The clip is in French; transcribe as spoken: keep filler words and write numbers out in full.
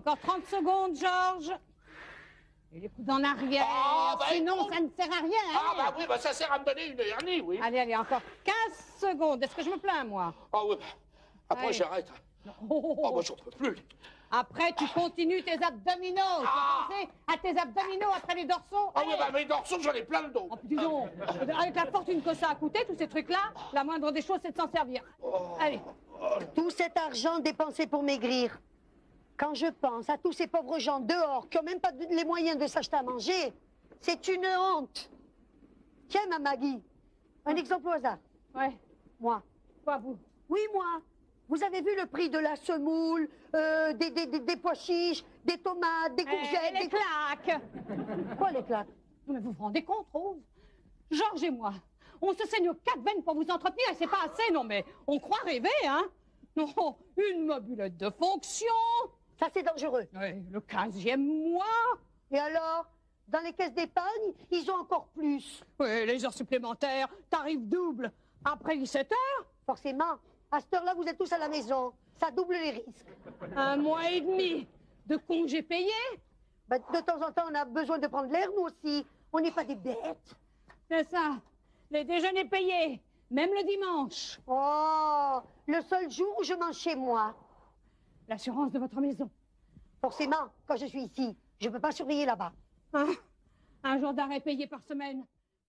Encore trente secondes, Georges. Et les coudes en arrière, Ah, bah, sinon écoute. ça ne sert à rien. Ah, hein. bah oui, bah ça sert à me donner une hernie, oui. Allez, allez, encore quinze secondes. Est-ce que je me plains, moi? Ah oui, bah, après Allez. j'arrête. Oh, oh, oh. Ah, bah j'en peux plus. Après, tu continues tes abdominaux. Tu Ah. peux penser à tes abdominaux après les dorsaux. Ah oui, Allez. bah mes dorsaux, j'en ai plein le dos. Oh, dis donc, avec la fortune que ça a coûté, tous ces trucs-là, la moindre des choses, c'est de s'en servir. Allez. Tout cet argent dépensé pour maigrir. Quand je pense à tous ces pauvres gens dehors qui n'ont même pas les moyens de s'acheter à manger, c'est une honte. Tiens, ma Maggie, un exemple au hasard. Ouais. Moi. Quoi, vous? Oui, moi. Vous avez vu le prix de la semoule, euh, des, des, des, des pois chiches, des tomates, des courgettes... Eh, les des... claques. Quoi, les claques? Non, mais vous vous rendez compte, Rose? Georges et moi, on se saigne aux quatre veines pour vous entretenir et c'est pas assez, non, mais on croit rêver, hein? Non, une mobilette de fonction. Ça, c'est dangereux. Oui, le quinzième mois. Et alors, dans les caisses d'épargne, ils ont encore plus. Oui, les heures supplémentaires, tarif double. Après dix-sept heures, Forcément, à cette heure-là, vous êtes tous à la maison. Ça double les risques. un mois et demi de congés payés. Ben, de temps en temps, on a besoin de prendre l'air, nous aussi. On n'est pas des bêtes. C'est ça, les déjeuners payés, même le dimanche. Oh, le seul jour où je mange chez moi. L'assurance de votre maison. Forcément, quand je suis ici, je ne peux pas surveiller là-bas. Hein? Un jour d'arrêt payé par semaine.